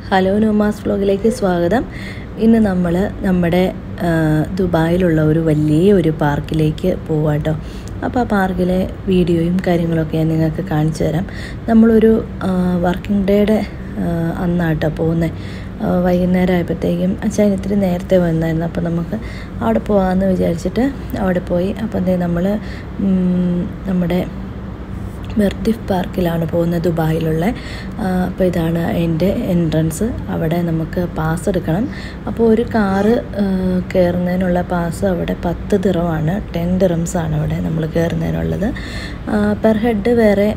Hello നൂമാസ് വ്ലോഗിലേക്ക് സ്വാഗതം. ഇന്ന് നമ്മൾ നമ്മുടെ ദുബായിലുള്ള ഒരു വലിയൊരു പാർക്കിലേക്ക് പോവാട്ടോ. അപ്പോൾ ആ പാർക്കിലെ വീഡിയോയും കാര്യങ്ങളൊക്കെ ഞാൻ നിങ്ങൾക്ക് കാണിച്ചു തരാം. നമ്മളൊരു വർക്കിംഗ് ഡേയുടെ അന്നാട്ടോ പോകുന്നത്. വൈകുന്നേരം ആയപ്പോഴത്തേക്കും അച്ഛൻ ഇത്തിരി നേരത്തെ വന്നായിരുന്നു. അപ്പോൾ നമുക്ക് അവിടെ പോകാമെന്ന് വിചാരിച്ചിട്ട് അവിടെ പോയി. അപ്പോൾ നമ്മൾ നമ്മുടെ മെർദിഫ് പാർക്കിലാണ് പോകുന്നത്, ദുബായിലുള്ള. അപ്പോൾ ഇതാണ് അതിൻ്റെ എൻട്രൻസ്. അവിടെ നമുക്ക് പാസ് എടുക്കണം. അപ്പോൾ ഒരു കാറ് കയറുന്നതിനുള്ള പാസ് അവിടെ 10 ദിറമാണ്, 10 ദിറംസാണ് അവിടെ നമ്മൾ കയറുന്നതിനുള്ളത്. പെർ ഹെഡ് വേറെ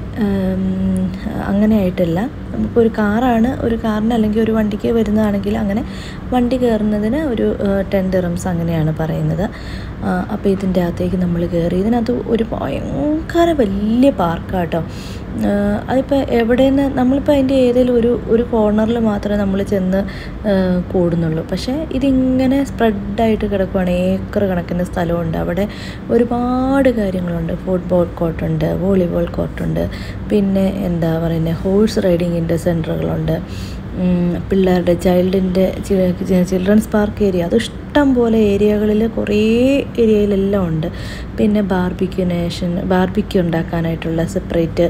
അങ്ങനെ ആയിട്ടില്ല. നമുക്കൊരു കാറാണ്, ഒരു കാറിന് അല്ലെങ്കിൽ ഒരു വണ്ടിക്ക് വരുന്നതാണെങ്കിൽ അങ്ങനെ വണ്ടി കയറുന്നതിന് ഒരു 10 ദിറംസ് അങ്ങനെയാണ് പറയുന്നത്. അപ്പോൾ ഇതിൻ്റെ അകത്തേക്ക് നമ്മൾ കയറി. ഇതിനകത്ത് ഒരു ഭയങ്കര വലിയ പാർക്കാട്ടോ. അതിപ്പോൾ എവിടെയെന്ന് നമ്മളിപ്പോൾ അതിൻ്റെ ഏതെങ്കിലും ഒരു കോർണറിൽ മാത്രമേ നമ്മൾ ചെന്ന് കൂടുന്നുള്ളൂ. പക്ഷേ ഇതിങ്ങനെ സ്പ്രെഡായിട്ട് കിടക്കുകയാണ്. ഏക്കർ കണക്കിന് സ്ഥലമുണ്ട്. അവിടെ ഒരുപാട് കാര്യങ്ങളുണ്ട്. ഫുട്ബോൾ കോർട്ടുണ്ട്, വോളിബോൾ കോർട്ടുണ്ട്, പിന്നെ എന്താ പറയുന്നത്, ഹോഴ്സ് റൈഡിങ്ങിൻ്റെ സെൻറ്ററുകളുണ്ട്, പിള്ളേരുടെ ചിൽഡ്രൻസ് പാർക്ക് ഏരിയ, അത് ഇഷ്ടം പോലെ ഏരിയകളിൽ കുറേ ഏരിയയിലെല്ലാം ഉണ്ട്. പിന്നെ ബാർബിക്യൂ ഉണ്ടാക്കാനായിട്ടുള്ള സെപ്പറേറ്റ്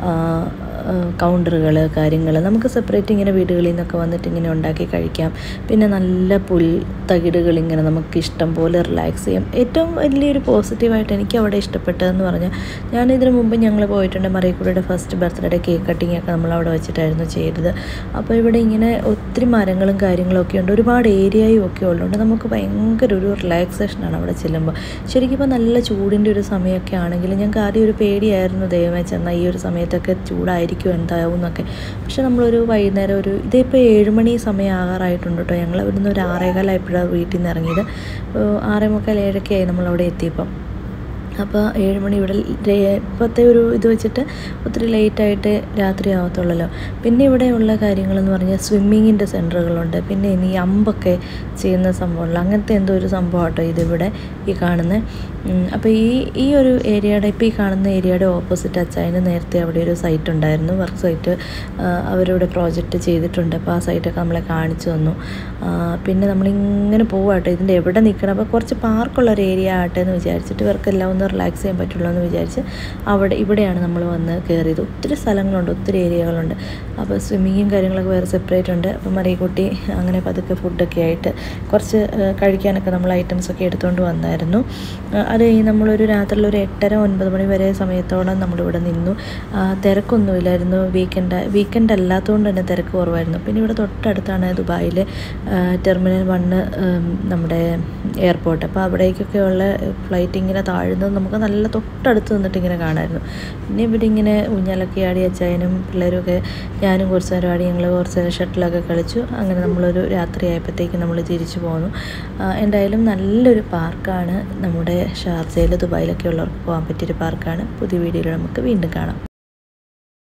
കൗണ്ടറുകൾ, കാര്യങ്ങൾ നമുക്ക് സെപ്പറേറ്റ് ഇങ്ങനെ വീടുകളിൽ നിന്നൊക്കെ വന്നിട്ട് ഇങ്ങനെ ഉണ്ടാക്കി കഴിക്കാം. പിന്നെ നല്ല പുൽത്തകിടുകൾ ഇങ്ങനെ നമുക്ക് ഇഷ്ടം പോലെ റിലാക്സ് ചെയ്യാം. ഏറ്റവും വലിയൊരു പോസിറ്റീവായിട്ട് എനിക്ക് അവിടെ ഇഷ്ടപ്പെട്ടതെന്ന് പറഞ്ഞാൽ, ഇതിനു മുമ്പ് ഞങ്ങൾ പോയിട്ടുണ്ട്. മറിയക്കുട്ടിയുടെ ഫസ്റ്റ് ബർത്ത്ഡേ കേക്ക് കട്ടിങ് ഒക്കെ നമ്മൾ അവിടെ വെച്ചിട്ടായിരുന്നു ചെയ്തത്. അപ്പോൾ ഇവിടെ ഇങ്ങനെ ഒത്തിരി മരങ്ങളും കാര്യങ്ങളൊക്കെ ഉണ്ട്, ഒരുപാട് ഏരിയയും ഒക്കെ ഉള്ളതുകൊണ്ട് നമുക്ക് ഭയങ്കര ഒരു റിലാക്സേഷനാണ് അവിടെ ചെല്ലുമ്പോൾ. ശരിക്കും ഇപ്പോൾ നല്ല ചൂടിൻ്റെ ഒരു സമയമൊക്കെ ആണെങ്കിൽ ഞങ്ങൾക്ക് ആദ്യം ഒരു പേടിയായിരുന്നു, ദൈവമേ ചെന്നാൽ ഈ ഒരു സമയത്തൊക്കെ ചൂടായിരിക്കും എന്താവും എന്നൊക്കെ. പക്ഷെ നമ്മളൊരു വൈകുന്നേരം ഇതിപ്പോൾ 7 മണി സമയം ആകാറായിട്ടുണ്ട് കേട്ടോ. ഞങ്ങൾ ഇവിടുന്ന് ഒരു 6:15 ആയപ്പോഴാണ് വീട്ടിൽ നിന്ന് ഇറങ്ങിയത്. 6:45, 7 ആയി നമ്മളവിടെ എത്തിയപ്പം. അപ്പോൾ 7 മണി ഇവിടെ ഇപ്പോഴത്തെ ഒരു ഇത് വെച്ചിട്ട് ഒത്തിരി ലേറ്റായിട്ട് രാത്രി ആവത്തുള്ളല്ലോ. പിന്നെ ഇവിടെയുള്ള കാര്യങ്ങളെന്ന് പറഞ്ഞാൽ സ്വിമ്മിങ്ങിൻ്റെ സെൻറ്ററുകളുണ്ട്. പിന്നെ ഇനി അമ്പൊക്കെ ചെയ്യുന്ന സംഭവമുള്ള അങ്ങനത്തെ എന്തോ ഒരു സംഭവം കേട്ടോ ഇതിവിടെ ഈ കാണുന്നത്. അപ്പോൾ ഈ ഒരു ഏരിയയുടെ, ഇപ്പോൾ ഈ കാണുന്ന ഏരിയയുടെ ഓപ്പോസിറ്റ് അച്ചായന് നേരത്തെ അവിടെ ഒരു സൈറ്റ് ഉണ്ടായിരുന്നു, വർക്ക് സൈറ്റ്. അവരിവിടെ പ്രോജക്റ്റ് ചെയ്തിട്ടുണ്ട്. അപ്പോൾ ആ സൈറ്റൊക്കെ നമ്മളെ കാണിച്ചു തന്നു. പിന്നെ നമ്മളിങ്ങനെ പോവാട്ടോ. ഇതിൻ്റെ എവിടെ നിൽക്കണം, അപ്പോൾ കുറച്ച് പാർക്കുള്ളൊരു ഏരിയ ആട്ടെ എന്ന് വിചാരിച്ചിട്ട് ഇവർക്കെല്ലാം ഒന്ന് റിലാക്സ് ചെയ്യാൻ പറ്റുള്ളൂ എന്ന് വിചാരിച്ച് ഇവിടെയാണ് നമ്മൾ വന്ന് കയറിയത്. ഒത്തിരി സ്ഥലങ്ങളുണ്ട്, ഒത്തിരി ഏരിയകളുണ്ട്. അപ്പോൾ സ്വിമ്മിങ്ങും കാര്യങ്ങളൊക്കെ വേറെ സെപ്പറേറ്റ് ഉണ്ട്. അപ്പോൾ മറിയക്കുട്ടി അങ്ങനെ പതുക്കെ ഫുഡൊക്കെ ആയിട്ട് കുറച്ച് കഴിക്കാനൊക്കെ നമ്മൾ ഐറ്റംസൊക്കെ എടുത്തുകൊണ്ട് വന്നായിരുന്നു. അത് കഴിഞ്ഞ് നമ്മളൊരു രാത്രിയിൽ ഒരു 8:30, 9 മണി വരെ സമയത്തോളം നമ്മളിവിടെ നിന്നു. തിരക്കൊന്നുമില്ലായിരുന്നു. വീക്കെൻഡ് അല്ലാത്തതുകൊണ്ട് തന്നെ തിരക്ക് കുറവായിരുന്നു. പിന്നെ ഇവിടെ തൊട്ടടുത്താണ് ദുബായിലെ ടെർമിനൽ 1 നമ്മുടെ എയർപോർട്ട്. അപ്പോൾ അവിടേക്കൊക്കെ ഉള്ള ഫ്ലൈറ്റ് ഇങ്ങനെ താഴുന്നത് നമുക്ക് നല്ല തൊട്ടടുത്ത് നിന്നിട്ട് ഇങ്ങനെ കാണാമായിരുന്നു. പിന്നെ ഇവിടെ ഇങ്ങനെ ഊഞ്ഞാലൊക്കെ ആടി അച്ചായനും പിള്ളേരുമൊക്കെ, ഞാനും കുറച്ച് നേരം ആടി. ഞങ്ങൾ കുറച്ച് നേരം ഷട്ടിലൊക്കെ കളിച്ചു. അങ്ങനെ നമ്മളൊരു രാത്രി ആയപ്പോഴത്തേക്കും നമ്മൾ തിരിച്ചു പോന്നു. എന്തായാലും നല്ലൊരു പാർക്കാണ്. നമ്മുടെ ഷാർജയിൽ, ദുബായിലൊക്കെ ഉള്ളവർക്ക് പോകാൻ പറ്റിയൊരു പാർക്കാണ്. പുതിയ വീഡിയോയിൽ നമുക്ക് വീണ്ടും കാണാം.